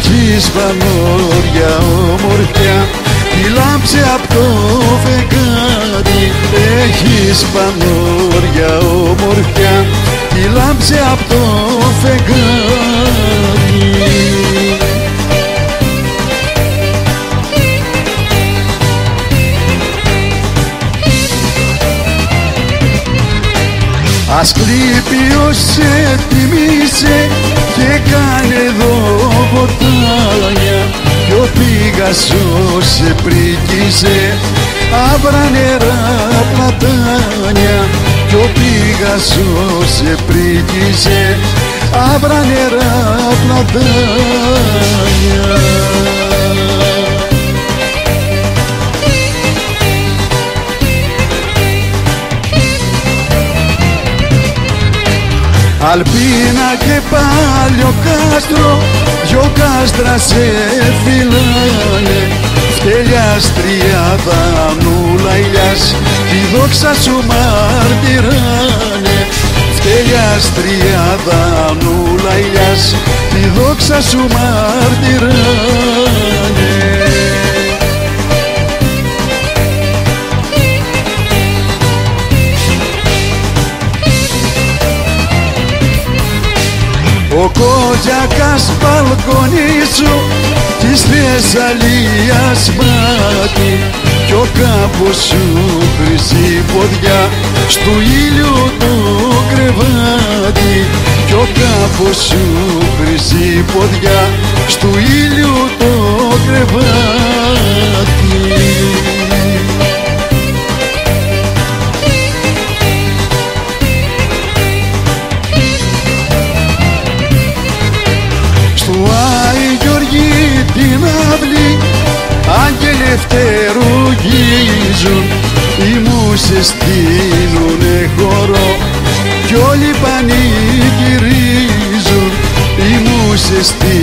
Έχεις πανόρια ομορφιά, τη λάμψη απ' το φεγγάρι. Έχεις πανόρια ομορφιά, τη λάμψη απ' το φεγγάρι. Ασκλήπιος σε τιμήσε και κάνε εδώ ποτάνια, κι ο Πηγασός σε πρίκησε άβρα νερά πλατάνια, κι ο Πηγασός σε πρίκησε άβρα νερά πλατάνια. Αλπίνα και πάλιο κάστρο, δυο κάστρα σε φυλάνε. Φτέλιας τριάδα νουλα ηλιάς, τη δόξα σου μαρτυράνε. Φτέλιας τριάδα νουλα ηλιάς, τη δόξα σου μαρτυράνε. Ο Κόζακας μπαλκόνι σου της Θεσσαλίας μάτι, κι ο κάπος σου χρυσή ποδιά στου ήλιου το κρεβάτι, κι ο κάπος σου χρυσή ποδιά στου ήλιου το κρεβάτι. Την αυλή άγγελοι ευτερουγίζουν, οι μουσες στείνουνε χορό κι όλοι πανηγυρίζουν, οι μουσες